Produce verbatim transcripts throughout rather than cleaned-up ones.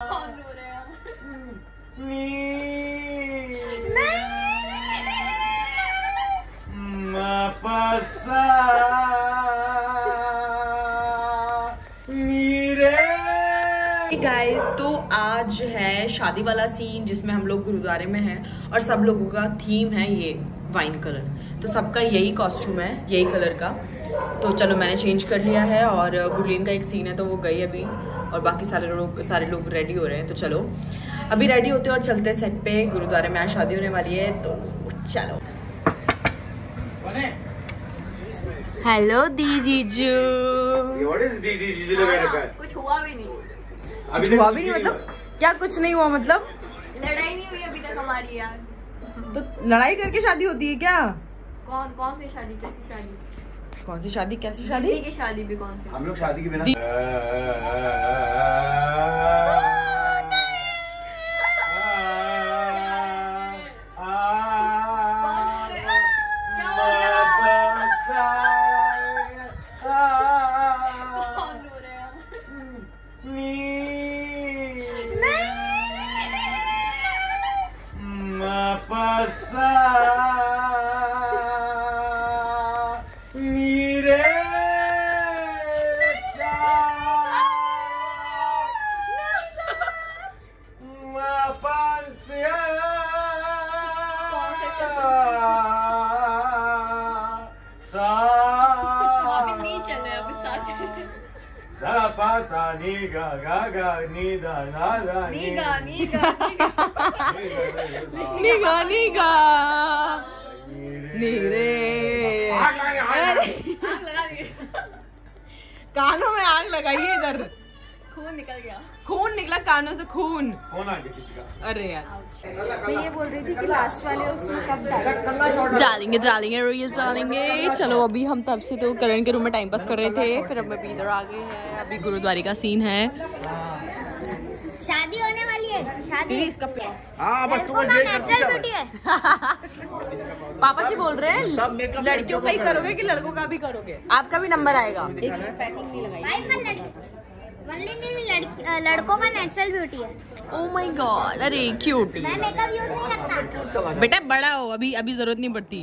Guys, तो आज है शादी वाला सीन जिसमें हम लोग गुरुद्वारे में हैं और सब लोगों का थीम है ये वाइन कलर। तो सबका यही कॉस्ट्यूम है, यही कलर का। तो चलो मैंने चेंज कर लिया है और गुरलीन का एक सीन है तो वो गई अभी और बाकी सारे लोग सारे लोग रेडी हो रहे हैं। तो चलो अभी रेडी होते हैं और चलते हैं सेट पे। गुरुद्वारे में आज शादी होने वाली है तो चलो। हेलो दी जीजू। कुछ हुआ भी नहीं। कुछ हुआ भी नहीं मतलब क्या? कुछ नहीं हुआ मतलब लड़ाई नहीं हुई अभी तक हमारी यार। तो लड़ाई करके शादी होती है क्या? कौन कौन सी शादी, कैसी शादी? कौन सी शादी, कैसी शादी? की शादी भी कौन सी? हम लोग शादी के बिना नी गा गा गा नी दा ना दा नी गा नी गा नी गा नी गा नी रे। आग लगा दी। कानों में आग लगाइए इधर। खून निकल गया। खून निकला कानों से, खून। फोन आ गया किसी का। अरे यार मैं ये बोल रही थी कि लास्ट वाले उसमें कब डालेंगे डालेंगे रील डालेंगे। चलो अभी हम तब से तो करण के रूम में टाइम पास कर रहे थे, फिर अब अभी इधर आ गए हैं। अभी गुरुद्वारे का सीन है। शादी होने वाली है। शादी इसका हाँ बस तू ये कर है। पापा जी बोल रहे हैं लड़कियों का ही करोगे कि लड़कों का भी करोगे? आपका भी नंबर आएगा। पैकिंग नहीं लगाई। लड़कों का नेचुरल ब्यूटी है। ओह माय गॉड, अरे क्यूट। मैं मेकअप यूज नहीं करता। बेटा बड़ा हो, अभी अभी जरूरत नहीं पड़ती।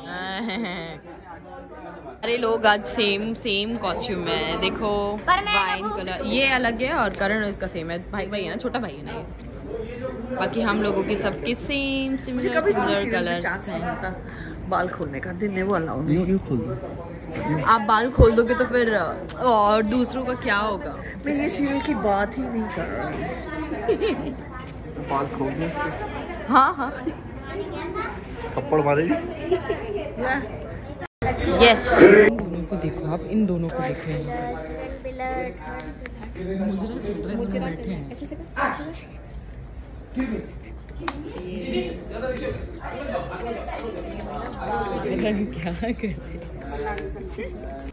अरे लोग आज सेम सेम कॉस्ट्यूम है, देखो वाइन कलर ये अलग है और करण इसका सेम है। भाई भाई है ना, छोटा भाई है ना ये। बाकी हम लोगों के सबके सेम सिमिलर सिमिलर कलर्स हैं। बाल खोलने का दिन है वो अलाउ नहीं। यूं खोल दो। आप बाल खोल दोगे तो फिर और दूसरों का क्या होगा? मैं ये सीरियल की बात ही नहीं कर रही। बाल खोल दो इसके। हाँ हाँ थप्पड़ मारेगी। यस। इन दोनों को देखो, आप इन दोनों को देख रहे हैं। मुजरा चल रहा है, मुजरा बैठे हैं। क्या कर रहे?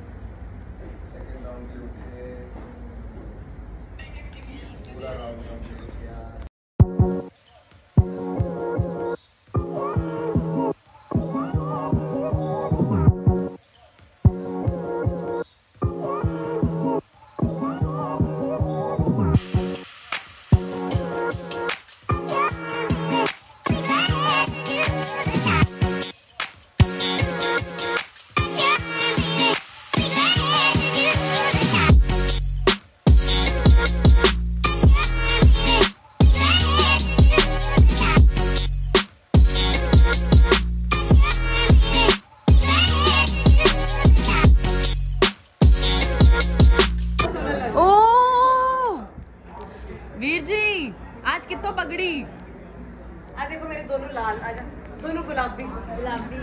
आज कितना पगड़ी। आ देखो मेरे दोनों लाल, आजा दोनों गुलाबी गुलाबी।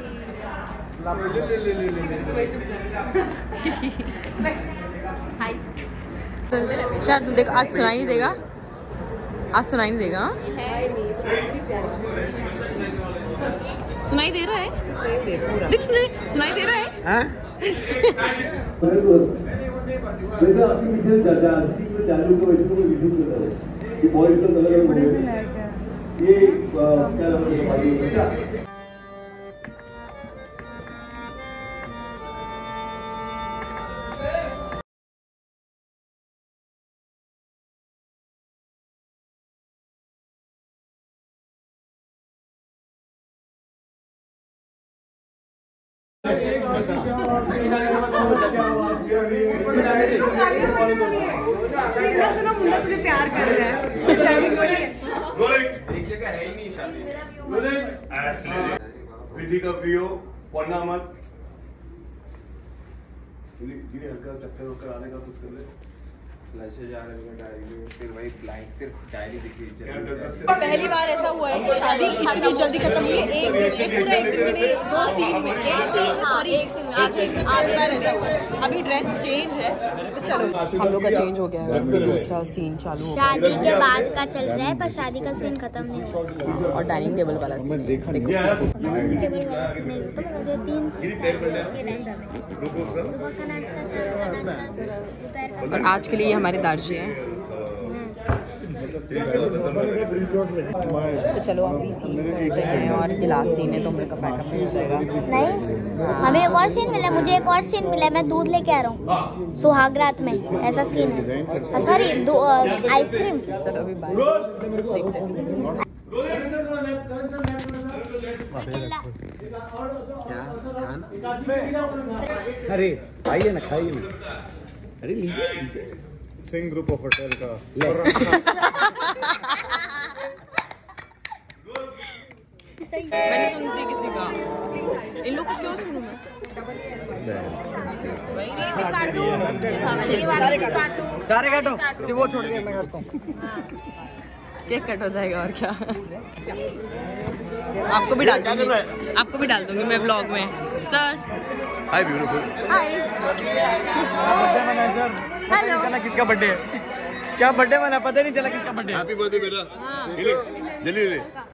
हाय शायद देख आज सुनाई नहीं देगा, आज सुनाई नहीं देगा। सुनाई दे रहा है, देख सुनाई सुनाई दे रहा है। हाँ? ये क्या प्यार कर रहा है। विधि का पियो पढ़ना मत। धीरे हल्का चक्कर वक्कर आने का कुछ कर ले। फ्लैशेज आ रहे हैं डायरी में, फिर वही ब्लैंक सिर्फ डायरी दिख रही है। पहली बार ऐसा हुआ है कि शादी इतनी जल्दी खत्म हुई है, एक दिन में, पूरा एक दिन में, दो सीन में, एक सीन सॉरी एक सीन आज एक आज बार ऐसा हुआ है। अभी ड्रेस चेंज है तो चलो हम लोग का चेंज हो गया है, दूसरा सीन चालू हो गया। शादी के बाद का चल रहा है पर शादी का सीन खत्म नहीं हुआ। और डाइनिंग टेबल वाला सीन देखो, डाइनिंग टेबल वाला सीन नहीं खत्म हो गया। तीन चीज के टाइम सुबह का नाश्ता, शाम का नाश्ता, दोपहर का। और आज के लिए हमारे दार्जी हैं। तो चलो अभी सीन करते हैं और गिलास सीन है तो हम लोग का पैकअप नहीं हो जाएगा। नहीं, हमें एक और सीन मिला, मुझे एक और सीन मिला, मैं दूध लेके आ रहा हूँ सुहाग रात में, ऐसा सीन है। Sorry ice cream. चलो अभी बाय, देखते हैं। अरे आइए ना, खाइए ना। अरे लीजिए लीजिए। सिंह ग्रुप ऑफ होटल का मैंने सुनती किसी का, इन लोग को क्यों सुनूं मैं? सारे काटो, सिर्फ वो छोड़ के मैं करता हूँ। केक कट हो जाएगा और क्या। आपको भी डाल दूंगी, आपको भी डाल दूंगी मैं व्लॉग में। Sir hi beautiful. Hi birthday मना सर, हेलो। चला किसका बर्थडे है, क्या बर्थडे मना पता नहीं चला किसका बर्थडे है। हैप्पी बर्थडे बेटा। जल्दी जल्दी